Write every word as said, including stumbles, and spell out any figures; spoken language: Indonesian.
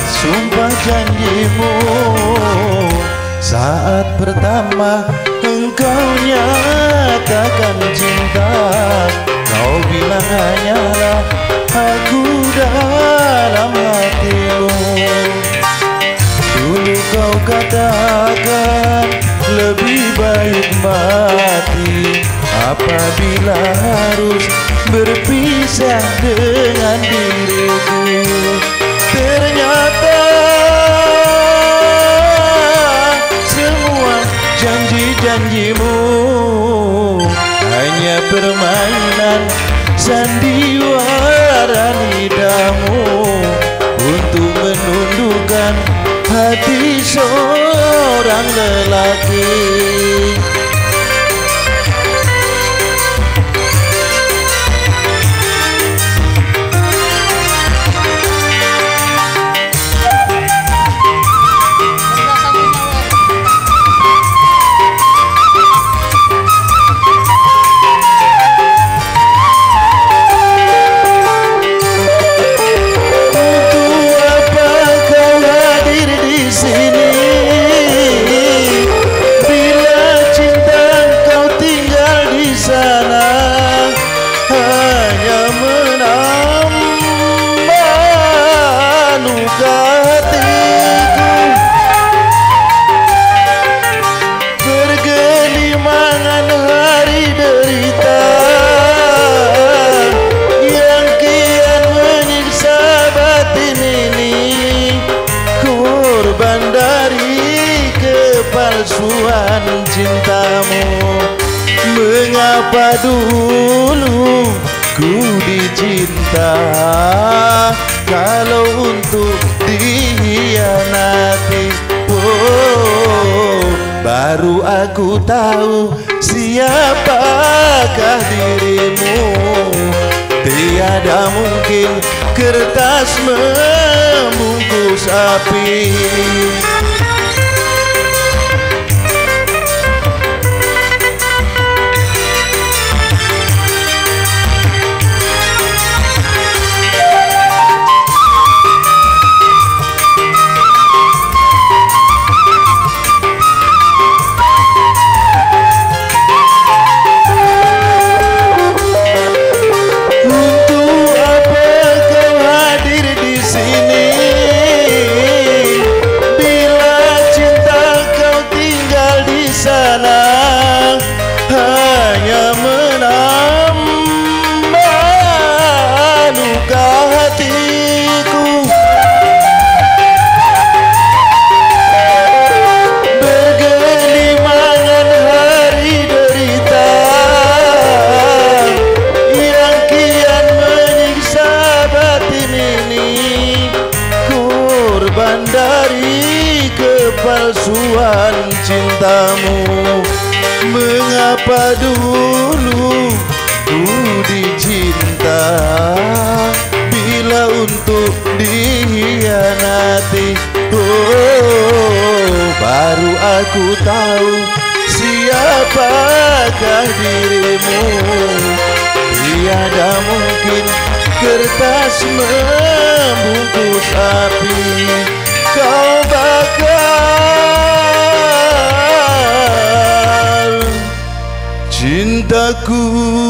sumpah janjimu saat pertama engkau nyatakan cinta. Kau bilang hanyalah aku dalam hatimu. Dulu kau katakan lebih baik mati apabila harus berpisah dengan diriku. Ternyata semua janji-janjimu hanya permainan sandiwara lidahmu untuk menundukkan hati seorang lelaki. Kepalsuan cintamu, mengapa dulu ku dicinta kalau untuk dihianati. Oh, baru aku tahu siapakah dirimu. Tiada mungkin kertas membungkus api. Hanya menambah luka hatiku. Bergelimangan hari derita yang kian menyiksa batin ini, korban dari kepalsuan cintamu. Mengapa dulu ku dicinta bila untuk dihianati. Oh, baru aku tahu siapakah dirimu. Tiada mungkin kertas membungkus api. Kau bakal cintaku